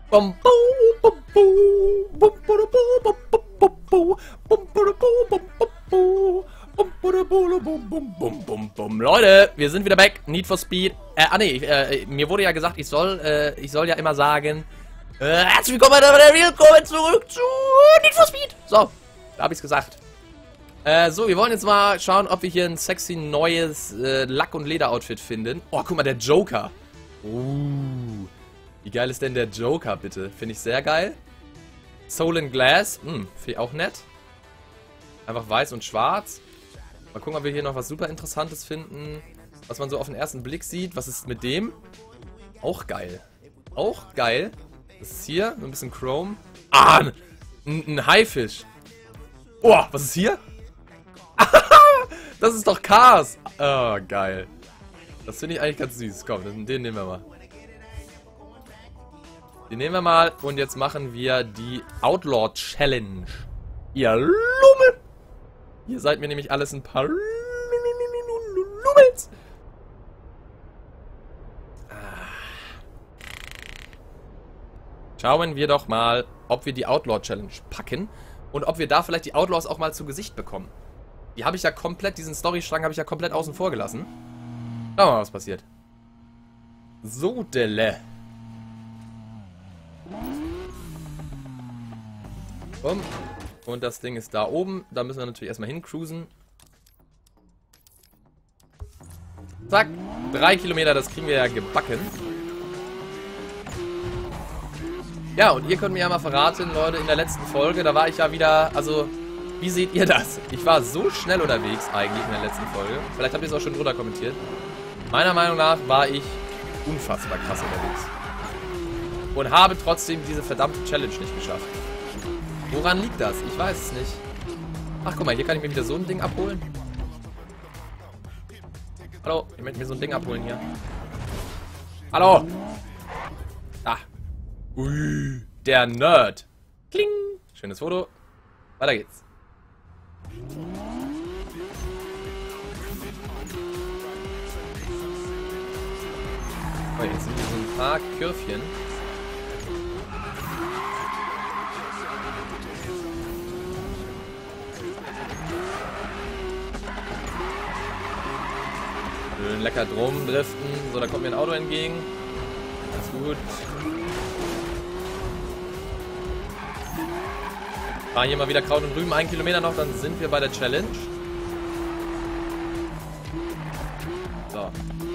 Bum, bum, bum, bum, bum, bum, bum, bum, bum, bum, bum, bum, bum, bum. Leute, wir sind wieder back. Need for Speed. Mir wurde ja gesagt, ich soll ja immer sagen, herzlich willkommen, willkommen zurück zu Need for Speed. So, da habe ich's gesagt. So, wir wollen jetzt mal schauen, ob wir hier ein sexy neues Lack- und Leder-Outfit finden. Oh, guck mal, der Joker. Wie geil ist denn der Joker, bitte? Finde ich sehr geil. Soul and Glass. Finde ich auch nett. Einfach weiß und schwarz. Mal gucken, ob wir hier noch was super Interessantes finden. Was man so auf den ersten Blick sieht. Was ist mit dem? Auch geil. Auch geil. Das ist hier. Ein bisschen Chrome. Ah, ein Haifisch. Oh, was ist hier? Das ist doch Cars. Oh, geil. Das finde ich eigentlich ganz süß. Komm, den nehmen wir mal. Den nehmen wir mal und jetzt machen wir die Outlaw Challenge. Ihr Lummel! Ihr seid mir nämlich alles ein paar Lummels. Schauen wir doch mal, ob wir die Outlaw Challenge packen und ob wir da vielleicht die Outlaws auch mal zu Gesicht bekommen. Die habe ich ja komplett, diesen Storystrang habe ich ja komplett außen vor gelassen. Schauen wir mal, was passiert. So, Delle. Komm. Und das Ding ist da oben. Da müssen wir natürlich erstmal hincruisen. Zack. 3 Kilometer, das kriegen wir ja gebacken. Ja, und ihr könnt mir ja mal verraten, Leute, in der letzten Folge, da war ich ja wieder, also, wie seht ihr das? Ich war so schnell unterwegs eigentlich in der letzten Folge. Vielleicht habt ihr es auch schon drunter kommentiert. Meiner Meinung nach war ich unfassbar krass unterwegs. Und habe trotzdem diese verdammte Challenge nicht geschafft. Woran liegt das? Ich weiß es nicht. Ach, guck mal, hier kann ich mir wieder so ein Ding abholen. Hallo, ich möchte mir so ein Ding abholen hier. Hallo! Ah. Ui, der Nerd. Kling. Schönes Foto. Weiter geht's. Oh, jetzt sind hier so ein paar Kürfchen. Schön lecker drum driften. So, da kommt mir ein Auto entgegen. Ganz gut. Fahren hier mal wieder Kraut und Rüben. 1 Kilometer noch, dann sind wir bei der Challenge. So.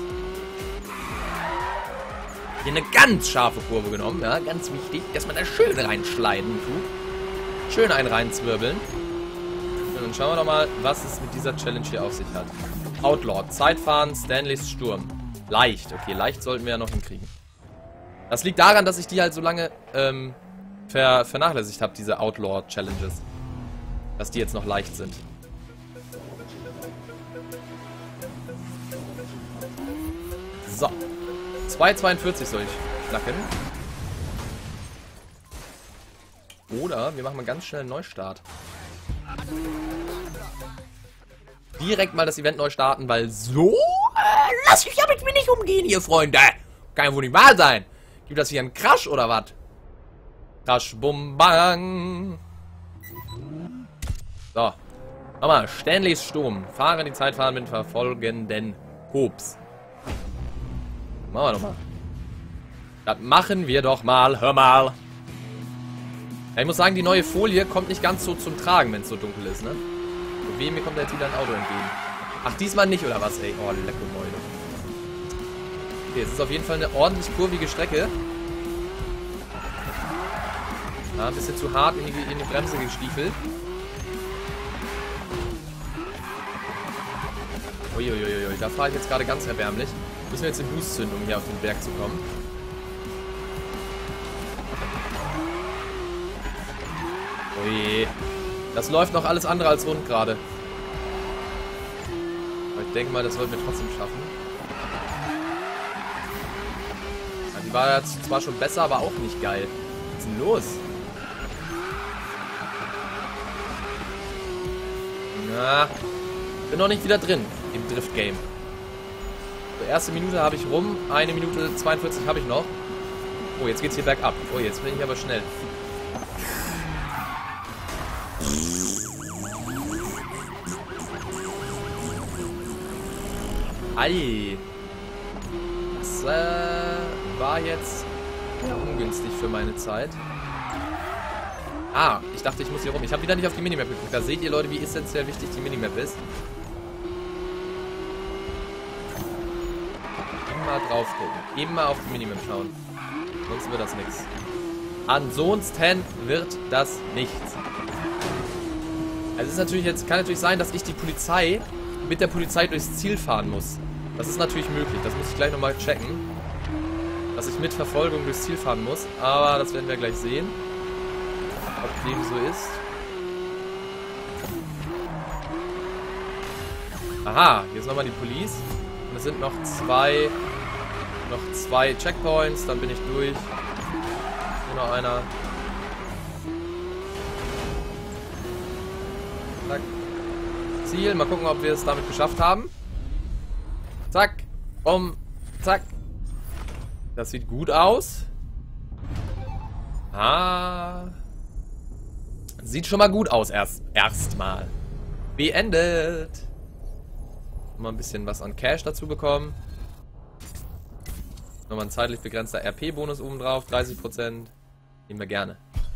Hier eine ganz scharfe Kurve genommen. Ja, ganz wichtig, dass man da schön reinschleiden tut. Schön einen reinzwirbeln. Und dann schauen wir doch mal, was es mit dieser Challenge hier auf sich hat. Outlaw, Zeitfahren, Stanleys Sturm. Leicht, okay, leicht sollten wir ja noch hinkriegen. Das liegt daran, dass ich die halt so lange vernachlässigt habe, diese Outlaw-Challenges. Dass die jetzt noch leicht sind. So. 2,42 soll ich knacken. Oder wir machen mal ganz schnell einen Neustart. Direkt mal das Event neu starten, weil so... lass mich ja mit mir nicht umgehen hier, Freunde. Kann ja wohl nicht wahr sein. Gibt das hier einen Crash oder was? Crash, bum, bang. So. Nochmal. Stanleys Sturm. Fahre die Zeit fahren mit verfolgenden Hops. Machen wir doch mal. Das machen wir doch mal. Hör mal. Ja, ich muss sagen, die neue Folie kommt nicht ganz so zum Tragen, wenn es so dunkel ist, ne? Wem, mir kommt da jetzt wieder ein Auto entgegen. Ach, diesmal nicht, oder was, ey? Oh, lecko Mäule. Okay, es ist auf jeden Fall eine ordentlich kurvige Strecke. Ja, ein bisschen zu hart in die Bremse gestiefelt. Uiuiuiui, da fahre ich jetzt gerade ganz erbärmlich. Müssen wir jetzt den Boost zünden, um hier auf den Berg zu kommen. Ui. Das läuft noch alles andere als rund gerade. Aber ich denke mal, das sollten wir trotzdem schaffen. Ja, die war jetzt zwar schon besser, aber auch nicht geil. Was ist denn los? Na, bin noch nicht wieder drin im Drift-Game. Die erste Minute habe ich rum, 1 Minute 42 habe ich noch. Oh, jetzt geht's hier bergab. Oh, jetzt bin ich aber schnell. Ei. Das war jetzt ungünstig für meine Zeit. Ah, ich dachte, ich muss hier rum. Ich habe wieder nicht auf die Minimap geguckt. Da seht ihr, Leute, wie essentiell wichtig die Minimap ist. Immer drauf gucken. Immer auf die Minimap schauen. Sonst wird das nichts. Ansonsten wird das nichts. Also es ist natürlich jetzt, kann natürlich sein, dass ich die Polizei mit der Polizei durchs Ziel fahren muss. Das ist natürlich möglich. Das muss ich gleich nochmal checken. Dass ich mit Verfolgung durchs Ziel fahren muss. Aber das werden wir gleich sehen. Ob dem so ist. Aha, hier ist nochmal die Police. Und es sind noch zwei Checkpoints, dann bin ich durch. Hier noch einer. Zack. Ziel, mal gucken, ob wir es damit geschafft haben. Zack. Zack. Das sieht gut aus. Ah. Sieht schon mal gut aus, erstmal. Beendet. Mal ein bisschen was an Cash dazu bekommen. Nochmal ein zeitlich begrenzter RP-Bonus oben drauf, 30%. Nehmen wir gerne.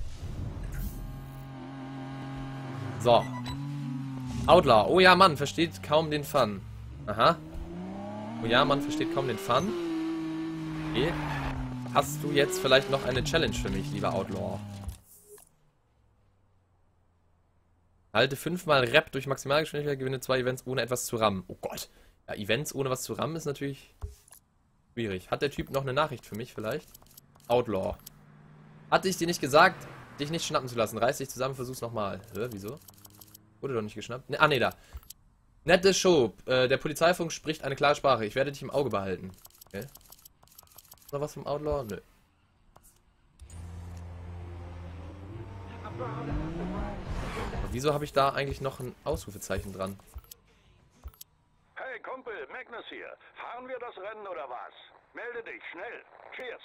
So. Outlaw. Oh ja, Mann, versteht kaum den Fun. Aha. Oh ja, Mann, versteht kaum den Fun. Okay. Hast du jetzt vielleicht noch eine Challenge für mich, lieber Outlaw? Halte 5-mal Rap durch Maximalgeschwindigkeit, gewinne 2 Events ohne etwas zu rammen. Oh Gott. Ja, Events ohne was zu rammen ist natürlich schwierig. Hat der Typ noch eine Nachricht für mich vielleicht? Outlaw. Hatte ich dir nicht gesagt, dich nicht schnappen zu lassen? Reiß dich zusammen, versuch's nochmal. Wieso? Wurde doch nicht geschnappt. Ne, nee, da. Nette Show. Der Polizeifunk spricht eine klare Sprache. Ich werde dich im Auge behalten. Okay. Noch was vom Outlaw? Nö. Aber wieso habe ich da eigentlich noch ein Ausrufezeichen dran? Hey Kumpel, Magnus hier. Fahren wir das Rennen oder was? Melde dich, schnell. Cheers.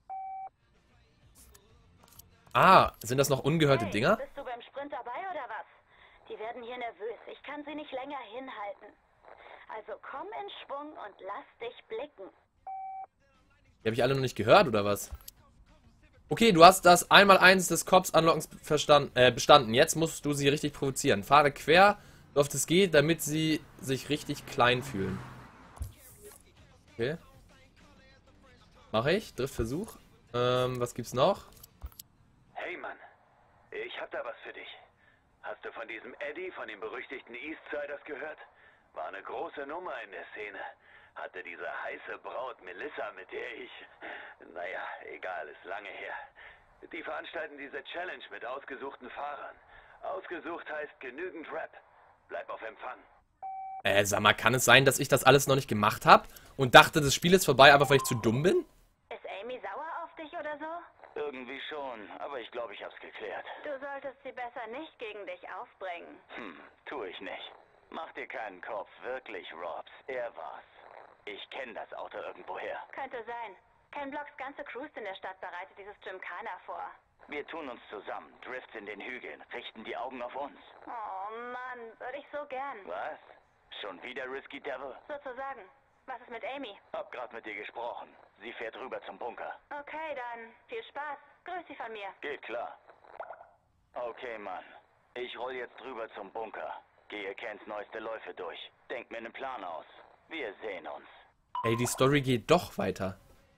Ah, sind das noch ungehörte Dinger? Bist du beim Sprint dabei oder was? Die werden hier nervös. Ich kann sie nicht länger hinhalten. Also komm in Schwung und lass dich blicken. Die habe ich alle noch nicht gehört, oder was? Okay, du hast das 1x1 des Cops-Unlockens bestanden. Jetzt musst du sie richtig provozieren. Fahre quer, so oft es geht, damit sie sich richtig klein fühlen. Okay. Mache ich. Driftversuch. Was gibt's noch? Hey Mann, ich hab da was für dich. Hast du von diesem Eddie, von den berüchtigten Eastsiders gehört? War eine große Nummer in der Szene. Hatte diese heiße Braut Melissa, mit der ich... Naja, egal, ist lange her. Die veranstalten diese Challenge mit ausgesuchten Fahrern. Ausgesucht heißt genügend Rap. Bleib auf Empfang. Sag mal, kann es sein, dass ich das alles noch nicht gemacht habe? Und dachte, das Spiel ist vorbei, aber weil ich zu dumm bin? Ist Amy sauer auf dich oder so? Irgendwie schon, aber ich glaube, ich hab's geklärt. Du solltest sie besser nicht gegen dich aufbringen. Tu ich nicht. Mach dir keinen Kopf, wirklich, Robs. Er war's. Ich kenne das Auto irgendwoher. Könnte sein. Ken Blocks ganze Crews in der Stadt bereitet dieses Gymkhana vor. Wir tun uns zusammen, Drifts in den Hügeln, richten die Augen auf uns. Oh Mann, würde ich so gern. Was? Schon wieder Risky Devil? Sozusagen. Was ist mit Amy? Hab grad mit dir gesprochen. Sie fährt rüber zum Bunker. Okay, dann viel Spaß. Grüß sie von mir. Geht klar. Okay, Mann. Ich roll jetzt rüber zum Bunker. Gehe Kens neueste Läufe durch. Denk mir einen Plan aus. Wir sehen uns. Ey, die Story geht doch weiter.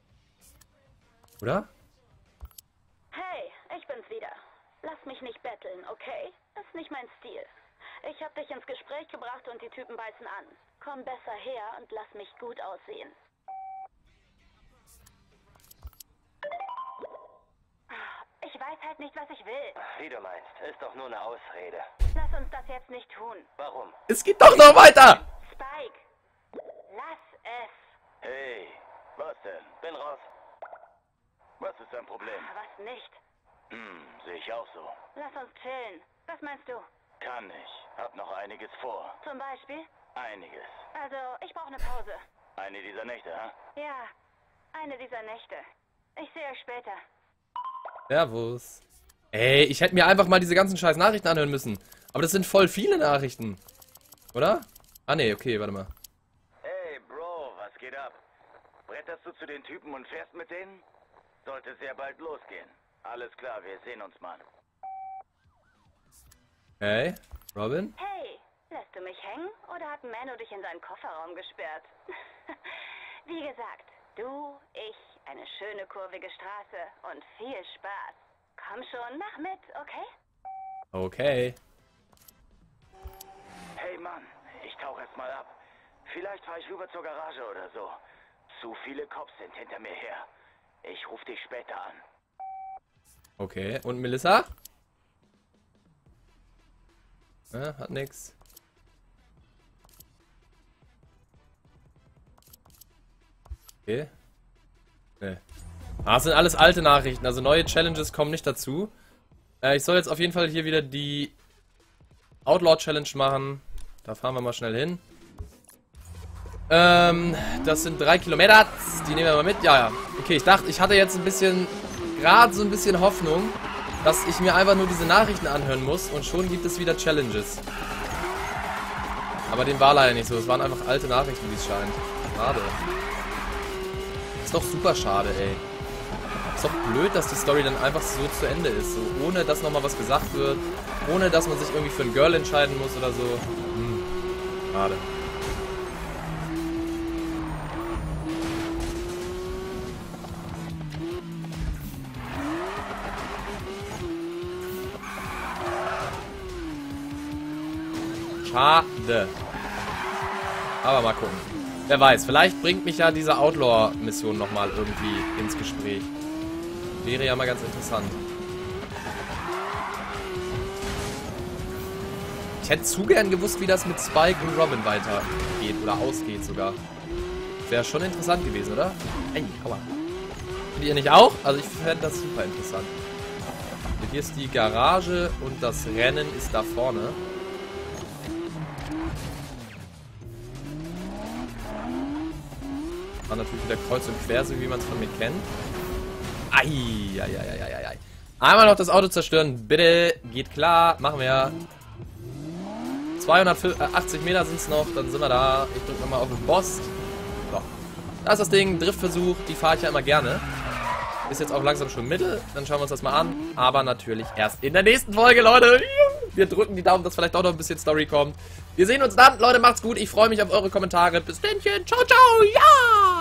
Oder? Hey, ich bin's wieder. Lass mich nicht betteln, okay? Ist nicht mein Stil. Ich hab dich ins Gespräch gebracht und die Typen beißen an. Komm besser her und lass mich gut aussehen. Ich weiß halt nicht, was ich will. Wie du meinst, ist doch nur eine Ausrede. Lass uns das jetzt nicht tun. Warum? Es geht doch noch weiter! Spike, lass es. Hey, was denn? Bin raus. Was ist dein Problem? Was nicht? Sehe ich auch so. Lass uns chillen. Was meinst du? Kann ich. Hab noch einiges vor. Zum Beispiel? Einiges. Also, ich brauche eine Pause. Eine dieser Nächte, hä? Ja, eine dieser Nächte. Ich sehe euch später. Servus. Ey, ich hätte mir einfach mal diese ganzen scheiß Nachrichten anhören müssen. Aber das sind voll viele Nachrichten. Oder? Ah, nee, okay, warte mal. Hey, Bro, was geht ab? Bretterst du zu den Typen und fährst mit denen? Sollte sehr bald losgehen. Alles klar, wir sehen uns, Mann. Hey, Robin? Hey, lässt du mich hängen oder hat Mano dich in seinen Kofferraum gesperrt? Wie gesagt, du, ich, eine schöne kurvige Straße und viel Spaß. Komm schon, mach mit, okay? Okay. Hey, Mann, ich tauche erst mal ab. Vielleicht fahre ich rüber zur Garage oder so. Zu viele Cops sind hinter mir her. Ich rufe dich später an. Okay, und Melissa? Ja, hat nix. Okay. Nee. Ah, das sind alles alte Nachrichten, also neue Challenges kommen nicht dazu. Ich soll jetzt auf jeden Fall hier wieder die Outlaw Challenge machen. Da fahren wir mal schnell hin. Das sind 3 Kilometer. Die nehmen wir mal mit. Ja, ja. Okay, ich dachte, ich hatte jetzt ein bisschen, gerade so ein bisschen Hoffnung, dass ich mir einfach nur diese Nachrichten anhören muss und schon gibt es wieder Challenges. Aber dem war leider nicht so. Es waren einfach alte Nachrichten, wie es scheint. Schade. Ist doch super schade, ey. Ist doch blöd, dass die Story dann einfach so zu Ende ist. So, ohne dass nochmal was gesagt wird. Ohne dass man sich irgendwie für ein Girl entscheiden muss oder so. Schade. Schade. Aber mal gucken. Wer weiß, vielleicht bringt mich ja diese Outlaw-Mission nochmal irgendwie ins Gespräch. Wäre ja mal ganz interessant. Ich hätte zu gern gewusst, wie das mit Spike und Robin weitergeht oder ausgeht sogar. Wäre schon interessant gewesen, oder? Ey, aua. Findet ihr nicht auch? Also ich fände das super interessant. Hier ist die Garage und das Rennen ist da vorne. War natürlich wieder kreuz und quer, so wie man es von mir kennt. Ei. Einmal noch das Auto zerstören, bitte. Geht klar, machen wir. 280 Meter sind es noch, dann sind wir da. Ich drücke nochmal auf den Boss. So. Da ist das Ding, Driftversuch, die fahre ich ja immer gerne. Ist jetzt auch langsam schon mittel, dann schauen wir uns das mal an. Aber natürlich erst in der nächsten Folge, Leute. Wir drücken die Daumen, dass vielleicht auch noch ein bisschen Story kommt. Wir sehen uns dann, Leute, macht's gut. Ich freue mich auf eure Kommentare. Bis dann, ciao, ciao, ja!